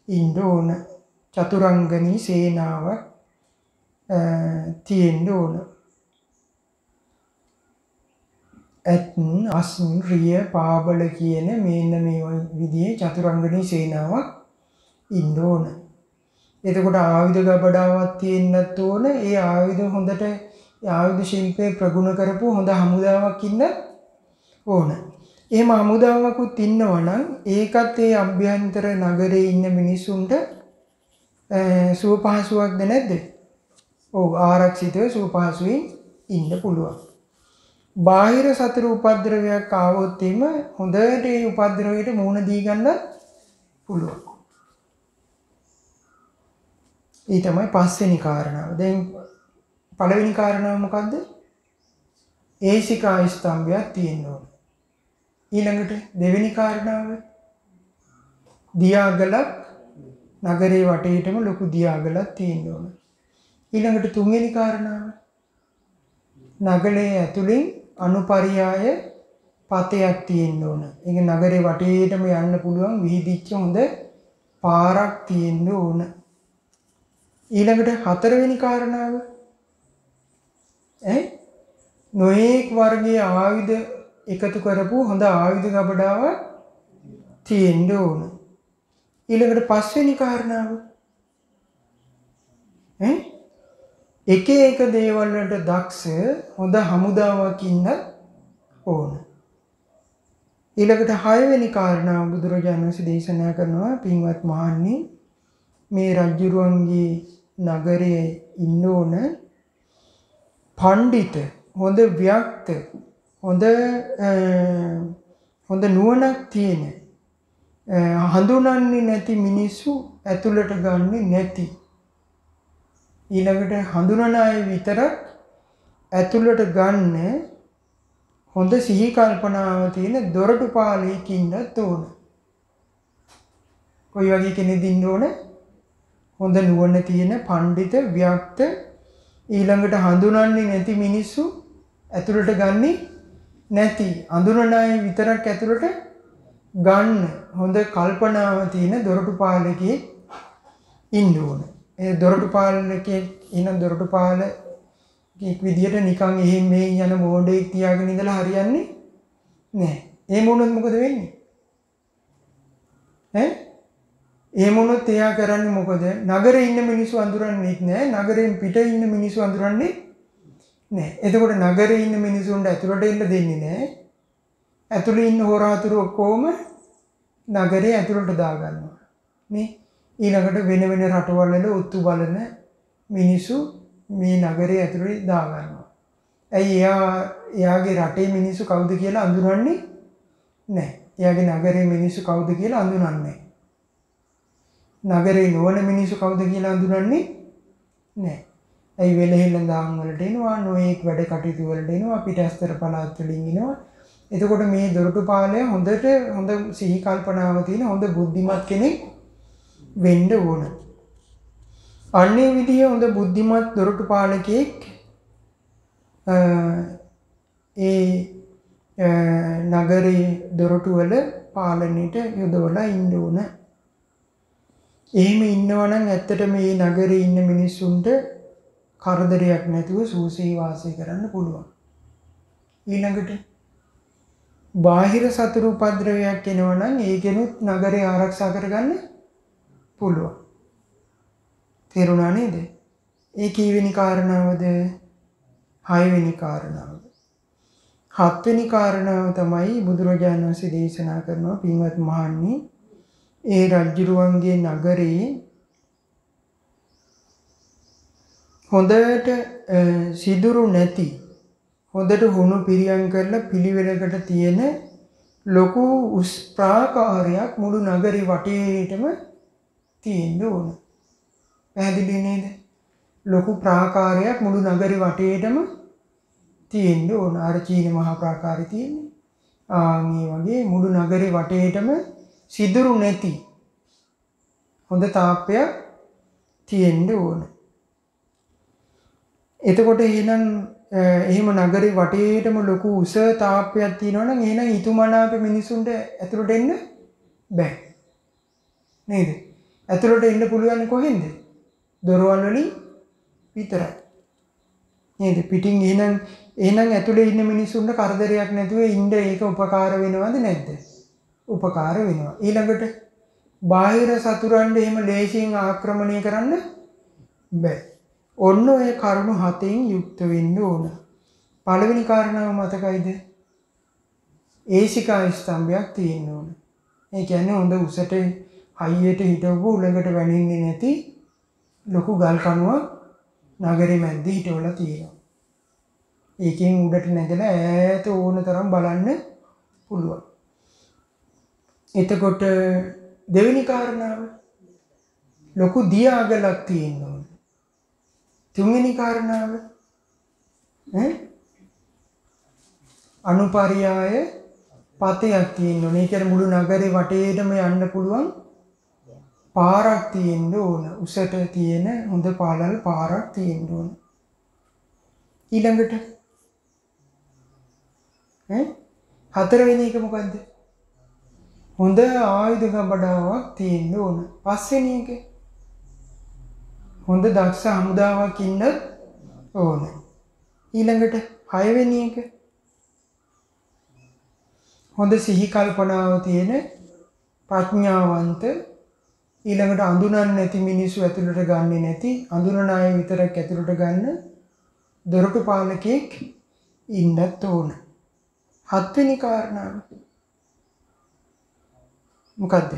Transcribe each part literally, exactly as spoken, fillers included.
ඉන්න ඕන. චතුරංගනී සේනාවක් තියෙන්න ඕන. ඇත් අස්න් රිය පාබල කියන මෙන්න මේ විදිහේ චතුරංගනී සේනාවක් ඉන්න ඕන. එතකොට ආයුධ ගබඩාවක් තියෙන්නත් ඕන. ඒ ආයුධ හොඳට ආයුධ ශිල්පයේ ප්‍රගුණ කරපු හොඳ හමුදාවක් ඉන්න ඕන. එහෙම හමුදාවකුත් ඉන්නවා නම් ඒකත් ඒ අභ්‍යන්තර නගරේ ඉන්න මිනිස්සුන්ට සුව පහසුවක්ද නැද්ද? ඔව්, ආරක්ෂිතව සුව පහසුවෙන් ඉන්න පුළුවන්. බාහිර සතර උපද්‍රවයක් ආවොත් එimhe හොඳට ඒ උපද්‍රවයට මුහුණ දී ගන්න පුළුවන්. ඒ තමයි පස්වෙනි කාරණාව. දැන් පළවෙනි කාරණාව මොකද්ද? ඒසිකා ස්තම්භයක් තියෙන්න ඕන. ඊළඟට දෙවෙනි කාරණාව දියාගලක් නගරේ වටේටම ලොකු දියාගලක් තියෙන්න ඕන. ඊළඟට තුන්වෙනි කාරණාව නගරේ ඇතුලෙන් අනුපරියාය පතයක් තියෙන්න ඕන. ඒක නගරේ වටේටම යන්න පුළුවන් විහිදිච්ච හොඳ පාරක් තියෙන්න ඕන. ඊළඟට හතරවෙනි කාරණාව ඈ නොඑක් වර්ගයේ ආයුධ එකතු කරපු හොඳ ආයුධ ගබඩාවක් තියෙන්න ඕන. ඊළඟට පස්වෙනි කාරණාව ඈ එක එක දේවල් වලට දක්ෂ හොඳ හමුදාවක් ඉන්න ඕන. ඊළඟට හයවෙනි කාරණාව බුදුරජාණන් වහන්සේ දේශනා කරනවා පින්වත් මහණනි මේ රජුරුවන්ගේ නගරයේ ඉන්න ඕන පඬිත හොඳ ව්‍යක්ත හොඳ හොඳ නුවණක් තියෙන හඳුනන්නේ නැති මිනිස්සු ඇතුළට ගන්නෙ නැති. ඊළඟට හඳුනන අය විතරක් ඇතුළට ගන්න හොඳ සිහි කල්පනාව තියෙන දොරටුපාලයෙක් ඉන්නත් ඕන. කොයි වගේ කෙනෙක්ද ඉන්න ඕන? හොඳ නුවණ තියෙන පඬිත ව්‍යක්ත ඊළඟට හඳුනන්නේ නැති මිනිස්සු ඇතුළට ගන්නේ නැති. හඳුනන අය විතරක් ඇතුළට ගන්න හොඳ කල්පනාව තියෙන දොරටුපාලකෙක් ඉන්න ඕන. ඒ දොරටුපාලකෙක් ඉන්න දොරටුපාලකෙක් විදියට නිකන් එහෙම මේ යන මෝඩෙක් තියාගෙන ඉඳලා හරියන්නේ නැහැ. එහෙම වුණොත් මොකද වෙන්නේ? ඈ? එහෙම වුණොත් එයා කරන්නේ මොකද? නගරේ ඉන්න මිනිස්සු අඳුරන්නේ නැහැ. නගරෙන් පිට ඉන්න මිනිස්සු අඳුරන්නේ නැහැ. එතකොට නගරේ ඉන්න මිනිස්සුන්ට ඇතුළට එන්න දෙන්නේ නැහැ. ඇතුළේ ඉන්න හොරාතුරු ඔක්කොම නගරේ ඇතුළට දාගන්නවා. නේ? ඊළඟට වෙන වෙන රටවල් වල ඔත්තු බලන මිනිස්සු මේ නගරේ ඇතුළේ දාගන්නවා. ඇයි එයා එයාගේ රටේ මිනිස්සු කවුද කියලා අඳුරන්නේ නැහැ. එයාගේ නගරේ මිනිස්සු කවුද කියලා අඳුරන්නේ නැහැ. නගරේ නොවන මිනිස්සු කවුද කියලා අඳුරන්නේ නැහැ. ඇයි වෙලෙහෙල දාන් වලට එනවා, නොඑක් වැඩ කටයුතු වලට එනවා, පිටස්තර පළාත් වලින් එනවා. එතකොට මේ දොරටුපාලය හොඳට හොඳ සිහි කල්පනාව තියෙන හොඳ බුද්ධිමත් කෙනෙක් වෙන්න ඕන. අන්නේ විදිහේ හොඳ බුද්ධිමත් දොරටුපාලකෙක් ඒ නගරේ දොරටු වල පාලනයට යොදවලා ඉන්න ඕන. එහෙම ඉන්නවා නම් ඇත්තට මේ නගරේ ඉන්න මිනිස්සුන්ට කරදරයක් නැතුව සුවසේ වාසය කරන්න පුළුවන්. ඊළඟට බාහිර සතුරු උපද්‍රවයක් එනවා නම් ඒකෙනුත් නගරේ ආරක්ෂා කරගන්න පුළුවන්. තේරුණා නේද? ඒ කීවෙනි කාරණාවද? හයවෙනි කාරණාව. හත්වෙනි කාරණාව තමයි බුදුරජාණන් වහන්සේ දේශනා කරනවා පින්වත් මහණනි ඒ රජුරුවන්ගේ නගරේ හොඳට සිදුරු නැති හොඳට හුණු පිරියම් කරලා පිළිවෙලකට තියෙන ලොකු උස් ප්‍රාකාරයක් මුළු නගරේ වටේටම තියෙන්න ඕන. පැහැදිලි නේද? ලොකු ප්‍රාකාරයක් මුළු නගරේ වටේටම තියෙන්න ඕන. අර චීන මහා ප්‍රාකාරය තියෙන්නේ. ආ මේ වගේ මුළු නගරේ වටේටම සිදුරු නැති හොඳ තාප්පයක් තියෙන්න ඕන. එතකොට එහෙනම් එහෙම නගරේ වටේටම ලොකු උස තාප්පයක් තියෙනවා නම් එහෙනම් ඊතුමනාප මිනිසුන්ට ඇතුළට එන්න බෑ. නේද? ඇතුළට එන්න පුළුවන් කොහෙන්ද? දොරවල් වලින් විතරයි. නේද? පිටින් එහෙනම් එහෙනම් ඇතුළේ ඉන්න මිනිස්සුන්ට කරදරයක් නැතුව ඉන්න ඒක උපකාර වෙනවද නැද්ද? උපකාර වෙනවා. ඊළඟට බාහිර සතුරන්ට එහෙම ලේසියෙන් ආක්‍රමණය කරන්න බෑ. ඔන්න ඔය කරුණු හතෙන් යුක්ත වෙන්න ඕන. පළවෙනි කාරණාව මතකයිද? ඒසිකා ස්තම්භයක් තියෙන්න ඕන. ඒ කියන්නේ හොඳ උසට හයියට හිටවපු උලඟට වැනින්නේ නැති ලොකු ගල් කණුවක් නගරෙ මැද්දේ හිටවලා තියෙනවා. ඒකෙන් උඩට නැගලා ඈත ඕන තරම් බලන්න පුළුවන්. එතකොට දෙවෙනි කාරණාව ලොකු දියාගලක් තියෙන්න ඕන. තුන්වෙනි කාරණාව ඈ අනුපරියාය පතයක් තියෙන්න ඕනේ. ඒ කියන්නේ මුළු නගරේ වටේටම යන්න පුළුවන් පාරක් තියෙන්න ඕන. උසට තියෙන හොඳ පාලල් පාරක් තියෙන්න ඕන. ඊළඟට ඈ හතරවෙනි එක මොකද්ද? හොඳ ආයුධ ගබඩාවක් තියෙන්න ඕන. පස්වෙනි එක හොඳ දක්ෂ හමුදාවක් ඉන්න ඕන. ඊළඟට හයවෙනි එක හොඳ සිහි කල්පනාව තියෙන ප්‍රඥාවන්ත, ඊළඟට අඳුනන්නේ නැති මිනිස්සු ඇතුළට ගන්නෙ නැති, අඳුනන අය විතරක් ඇතුළට ගන්න දොරටු පාලකෙක් ඉන්නත් ඕන. හත්වෙනි කාරණාව මොකද්ද?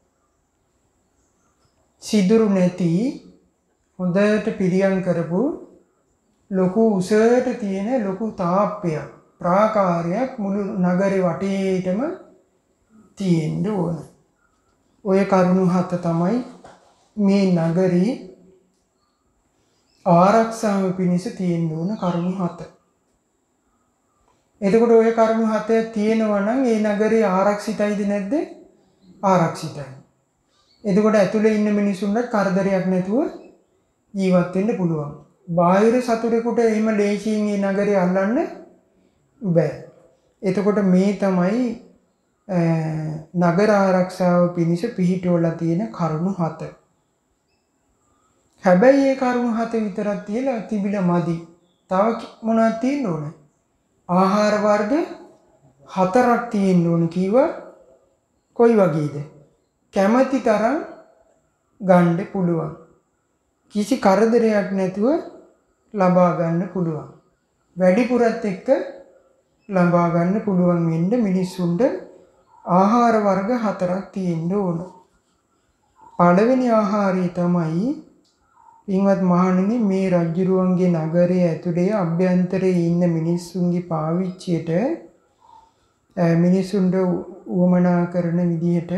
සිදුරු නැති හොඳට පිළියම් කරපු ලොකු උසට තියෙන ලොකු තාප්පයක් ප්‍රාකාරයක් මුළු නගරේ වටේටම තියෙන්න ඕන. ඔය කරුණු හත තමයි මේ නගරේ ආරක්ෂාව පිණිස තියෙන්න ඕන කරුණු හත. එතකොට ඔය කරුණු හත තියෙනවා නම් ඒ නගරේ ආරක්ෂිතයිද නැද්ද? ආරක්ෂිතයි. එතකොට ඇතුලේ ඉන්න මිනිසුන්ට කරදරයක් නැතුව ජීවත් වෙන්න පුළුවන්. බාහිර සතුරෙකුට එහෙම ලේසියෙන් මේ නගරේ අල්ලන්න බෑ. එතකොට මේ තමයි නගර ආරක්ෂාව පිණිස පිහිටවලා තියෙන කරුණු හත. හැබැයි මේ කරුණු හත විතරක් තියලා තිබිලා මදි. තව මොනවද තියෙන්න ඕන? ආහාර වර්ග හතරක් තියෙන්න ඕන කිව්වා. කොයි වගේද? කැමැති තරම් ගන්න පුළුවන්. කිසි කරදරයක් නැතුව ලබා ගන්න පුළුවන්. වැඩිපුරත් එක්ක ලබා ගන්න පුළුවන් වෙන්න මිනිස්සුන්ට ආහාර වර්ග හතරක් තියෙන්න ඕන. පළවෙනි ආහාරය තමයි පින්වත් මහණෙනි මේ රජුරුවන්ගේ නගරයේ ඇතුලේ අභ්‍යන්තරයේ ඉන්න මිනිස්සුන්ගේ පාවිච්චියට මිනිසුන්ට උවමනා කරන විදිහට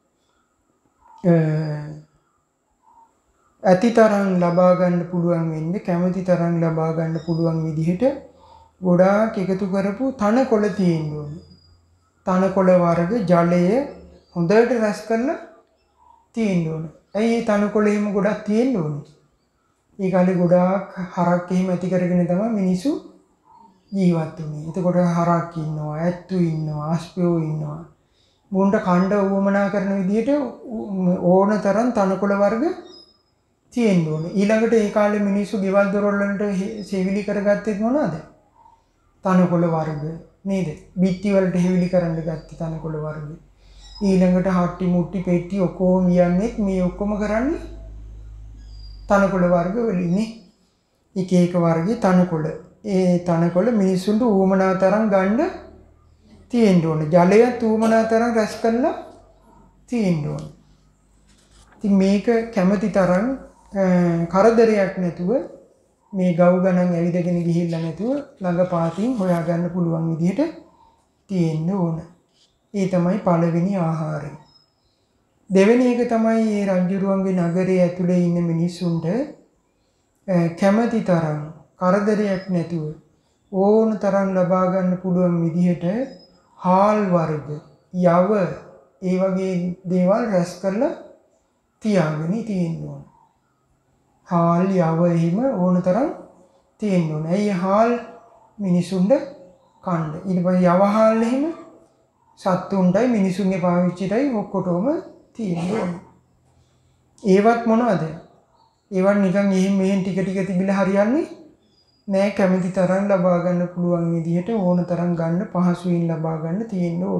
ඇති තරම් ලබා ගන්න පුළුවන් වෙන්නේ, කැමැති තරම් ලබා ගන්න පුළුවන් විදිහට ගොඩාක් එකතු කරපු තනකොළ තියෙන්න ඕනේ. තනකොළ වර්ග ජලය හොඳට රැස් කරලා තියෙන්න ඕනේ. ඇයි මේ තනකොළ එහෙම ගොඩක් තියෙන්න ඕනේ? ඒ කාලේ ගොඩාක් හරක් එහෙම ඇති කරගෙන තමයි මිනිස්සු ජීවත් වුණේ. එතකොට හරක් ඉන්නවා, ඇත්තු ඉන්නවා, අස්පයෝ ඉන්නවා. මුන්ට කණ්ඩ උවමනා කරන විදිහට ඕන තරම් තනකොළ වර්ග තියෙන්න ඕනේ. ඊළඟට ඒ කාලේ මිනිස්සු ගෙවල් දොරවල් වලට සෙවිලි කරගත්තේ මොනවද? තනකොළ වර්ග නේද? බිත්ති වලට හේවිලි කරන්න ගත්තේ තනකොළ වර්ග. ඊළඟට හට්ටි මුට්ටි පෙට්ටි ඔක්කොම යන්නේ මේ ඔක්කොම කරන්නේ තනකොළ වර්ග වලින් නේ. එක එක වර්ගයේ තනකොළ. ඒ තනකොළ මිනිස්සුන්ට ඌමනා තරම් ගන්න තියෙන්න ඕනේ. ජලයත් ඌමනා තරම් රැස් කරලා තියෙන්න ඕනේ. ඉතින් මේක කැමැති තරම් කරදරයක් නැතුව මේ ගව් ගණන් ඇවිදගෙන ගිහිල්ලා නැතුව ළඟ පාතින් හොයාගන්න පුළුවන් විදිහට තියෙන්න ඕන. ඒ තමයි පළවෙනි ආහාරය. දෙවෙනි එක තමයි මේ රජුරුවන්ගේ නගරයේ ඇතුලේ ඉන්න මිනිස්සුන්ට කැමැති තරම් කරදරයක් නැතුව ඕන තරම් ලබා ගන්න පුළුවන් විදිහට හාල් වර්ග, යව ඒ වගේ දේවල් රැස් කරලා තියාගෙන තියෙන්න ඕන. හාල් යව එහෙම ඕන තරම් තියෙන්න ඕන. ඇයි හාල් මිනිසුන්ට කන්න. ඊට පස්සේ යව හාල් එහෙම සත්තුන්ටයි මිනිසුන්ගේ පාවිච්චිටයි ඔක්කොටම තියෙන්න ඕන. ඒවත් මොනවද? ඒවත් නිකන් එහෙන් මෙහෙන් ටික ටික තිබිලා හරියන්නේ නෑ. කැමති තරම් ලබා ගන්න පුළුවන් විදිහට ඕන තරම් ගන්න පහසුවෙන් ලබා ගන්න තියෙන්න ඕන.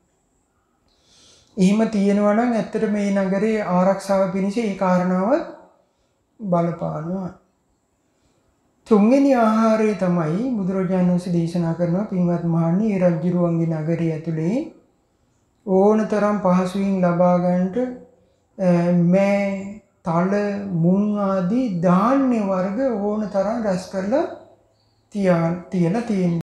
එහෙම තියෙනවා නම් ඇත්තට මේ නගරේ ආරක්ෂාව පිණිස ඒ කාරණාව බලපානවා. තුන්වෙනි ආහාරය තමයි බුදුරජාණන් වහන්සේ දේශනා කරනවා පින්වත් මහණනි, ඒ රජුරුවන්ගේ නගරය ඇතුලේ ඕන තරම් පහසුවෙන් ලබා ගන්නට මේ තල මුං ආදී ධාන්‍ය වර්ග ඕන තරම් රැස් කරලා තියලා තියෙනවා.